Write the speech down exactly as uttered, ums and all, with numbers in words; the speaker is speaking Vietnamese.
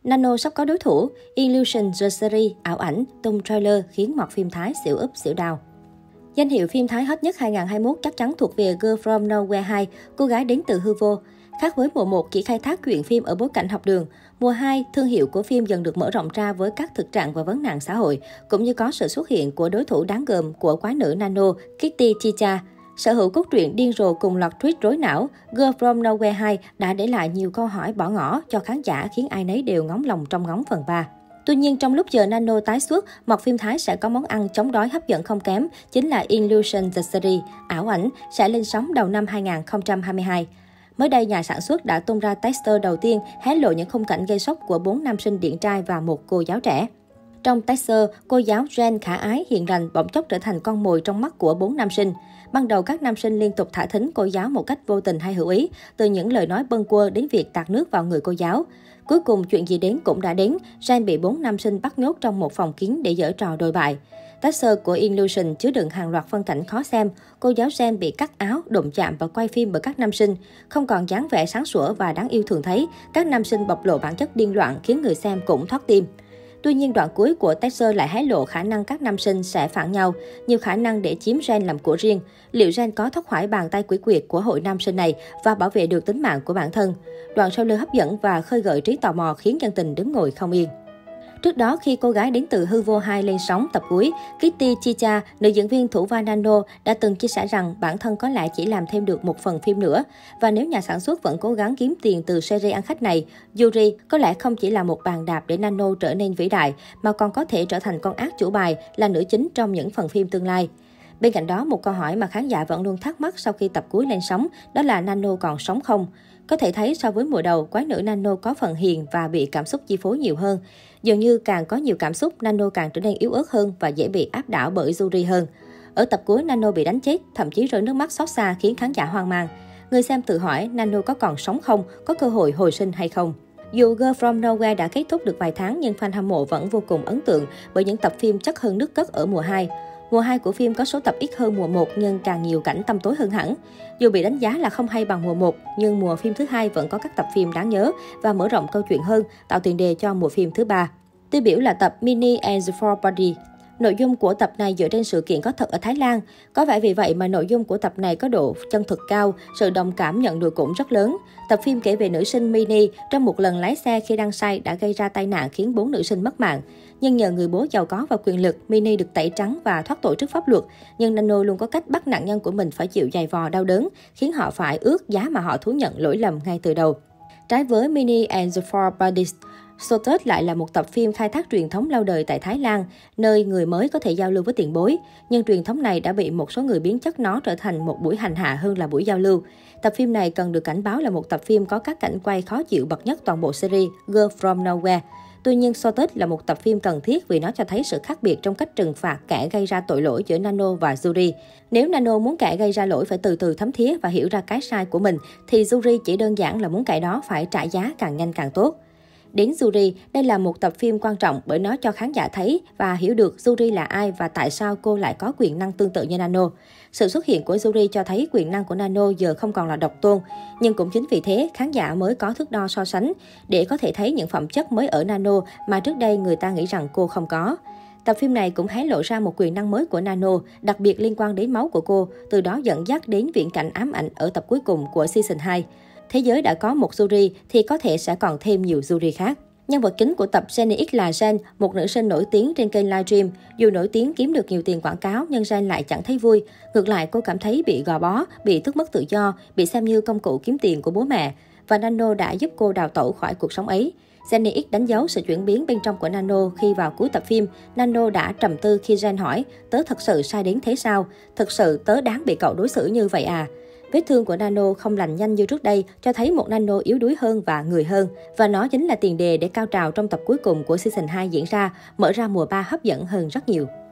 Nano sắp có đối thủ, Illusion The Series, ảo ảnh, tung trailer khiến mọt phim Thái xỉu úp xỉu đào. Danh hiệu phim Thái hot nhất hai nghìn không trăm hai mươi mốt chắc chắn thuộc về Girl From Nowhere hai, cô gái đến từ hư vô. Khác với mùa một chỉ khai thác chuyện phim ở bối cảnh học đường, mùa hai, thương hiệu của phim dần được mở rộng ra với các thực trạng và vấn nạn xã hội, cũng như có sự xuất hiện của đối thủ đáng gờm của quái nữ Nano, Kitty Chicha. Sở hữu cốt truyện điên rồ cùng loạt twist rối não, Girl From Nowhere hai đã để lại nhiều câu hỏi bỏ ngỏ cho khán giả khiến ai nấy đều ngóng lòng trong ngóng phần ba. Tuy nhiên, trong lúc chờ Nano tái xuất, mọt phim Thái sẽ có món ăn chống đói hấp dẫn không kém, chính là Illusion The Series, ảo ảnh, sẽ lên sóng đầu năm hai nghìn không trăm hai mươi hai. Mới đây, nhà sản xuất đã tung ra teaser đầu tiên hé lộ những khung cảnh gây sốc của bốn nam sinh điển trai và một cô giáo trẻ. Trong teaser, cô giáo Jen khả ái hiền lành bỗng chốc trở thành con mồi trong mắt của bốn nam sinh. Ban đầu, các nam sinh liên tục thả thính cô giáo một cách vô tình hay hữu ý, từ những lời nói bâng quơ đến việc tạt nước vào người cô giáo. Cuối cùng, chuyện gì đến cũng đã đến, Jen bị bốn nam sinh bắt nhốt trong một phòng kín để giở trò đồi bại. Teaser của Illusion chứa đựng hàng loạt phân cảnh khó xem. Cô giáo Jen bị cắt áo, đụng chạm và quay phim bởi các nam sinh. Không còn dáng vẻ sáng sủa và đáng yêu thường thấy, các nam sinh bộc lộ bản chất điên loạn khiến người xem cũng thoát tim. Tuy nhiên, đoạn cuối của teaser lại hé lộ khả năng các nam sinh sẽ phản nhau, nhiều khả năng để chiếm Jen làm của riêng. Liệu Jen có thoát khỏi bàn tay quỷ quyệt của hội nam sinh này và bảo vệ được tính mạng của bản thân? Đoạn trailer hấp dẫn và khơi gợi trí tò mò khiến dân tình đứng ngồi không yên. Trước đó, khi cô gái đến từ hư vô hai lên sóng tập cuối, Kitty Chicha, nữ diễn viên thủ vai Nano, đã từng chia sẻ rằng bản thân có lẽ chỉ làm thêm được một phần phim nữa. Và nếu nhà sản xuất vẫn cố gắng kiếm tiền từ series ăn khách này, Yuri có lẽ không chỉ là một bàn đạp để Nano trở nên vĩ đại, mà còn có thể trở thành con ác chủ bài, là nữ chính trong những phần phim tương lai. Bên cạnh đó, một câu hỏi mà khán giả vẫn luôn thắc mắc sau khi tập cuối lên sóng, đó là Nano còn sống không? Có thể thấy so với mùa đầu, quái nữ Nano có phần hiền và bị cảm xúc chi phối nhiều hơn. Dường như càng có nhiều cảm xúc, Nano càng trở nên yếu ớt hơn và dễ bị áp đảo bởi Yuri hơn. Ở tập cuối, Nano bị đánh chết, thậm chí rơi nước mắt xót xa khiến khán giả hoang mang. Người xem tự hỏi Nano có còn sống không, có cơ hội hồi sinh hay không? Dù Girl From Nowhere đã kết thúc được vài tháng, nhưng fan hâm mộ vẫn vô cùng ấn tượng bởi những tập phim chất hơn nước cất ở mùa hai. Mùa hai của phim có số tập ít hơn mùa một nhưng càng nhiều cảnh tăm tối hơn hẳn. Dù bị đánh giá là không hay bằng mùa một, nhưng mùa phim thứ hai vẫn có các tập phim đáng nhớ và mở rộng câu chuyện hơn, tạo tiền đề cho mùa phim thứ ba. Tiêu biểu là tập Minnie and the Four Body. Nội dung của tập này dựa trên sự kiện có thật ở Thái Lan. Có vẻ vì vậy mà nội dung của tập này có độ chân thực cao, sự đồng cảm nhận được cũng rất lớn. Tập phim kể về nữ sinh Minnie trong một lần lái xe khi đang say đã gây ra tai nạn khiến bốn nữ sinh mất mạng. Nhưng nhờ người bố giàu có và quyền lực, Minnie được tẩy trắng và thoát tội trước pháp luật. Nhưng Nano luôn có cách bắt nạn nhân của mình phải chịu dày vò đau đớn, khiến họ phải ước giá mà họ thú nhận lỗi lầm ngay từ đầu. Trái với Minnie and the Four Bodies, Sotet lại là một tập phim khai thác truyền thống lâu đời tại Thái Lan, nơi người mới có thể giao lưu với tiền bối. Nhưng truyền thống này đã bị một số người biến chất nó trở thành một buổi hành hạ hơn là buổi giao lưu. Tập phim này cần được cảnh báo là một tập phim có các cảnh quay khó chịu bậc nhất toàn bộ series Girl From Nowhere. Tuy nhiên, Sotet là một tập phim cần thiết vì nó cho thấy sự khác biệt trong cách trừng phạt kẻ gây ra tội lỗi giữa Nano và Yuri. Nếu Nano muốn kẻ gây ra lỗi phải từ từ thấm thía và hiểu ra cái sai của mình, thì Yuri chỉ đơn giản là muốn kẻ đó phải trả giá càng nhanh càng tốt. Đến Yuri, đây là một tập phim quan trọng bởi nó cho khán giả thấy và hiểu được Yuri là ai và tại sao cô lại có quyền năng tương tự như Nano. Sự xuất hiện của Yuri cho thấy quyền năng của Nano giờ không còn là độc tôn. Nhưng cũng chính vì thế, khán giả mới có thước đo so sánh để có thể thấy những phẩm chất mới ở Nano mà trước đây người ta nghĩ rằng cô không có. Tập phim này cũng hé lộ ra một quyền năng mới của Nano, đặc biệt liên quan đến máu của cô, từ đó dẫn dắt đến viễn cảnh ám ảnh ở tập cuối cùng của season hai. Thế giới đã có một Yuri thì có thể sẽ còn thêm nhiều Yuri khác. Nhân vật chính của tập Jenny X là Jen, một nữ sinh nổi tiếng trên kênh livestream. Dù nổi tiếng kiếm được nhiều tiền quảng cáo, nhưng Jen lại chẳng thấy vui. Ngược lại, cô cảm thấy bị gò bó, bị tước mất tự do, bị xem như công cụ kiếm tiền của bố mẹ. Và Nano đã giúp cô đào tẩu khỏi cuộc sống ấy. Jenny X đánh dấu sự chuyển biến bên trong của Nano khi vào cuối tập phim, Nano đã trầm tư khi Jen hỏi, tớ thật sự sai đến thế sao? Thực sự tớ đáng bị cậu đối xử như vậy à? Vết thương của Nano không lành nhanh như trước đây, cho thấy một Nano yếu đuối hơn và người hơn. Và nó chính là tiền đề để cao trào trong tập cuối cùng của season hai diễn ra, mở ra mùa ba hấp dẫn hơn rất nhiều.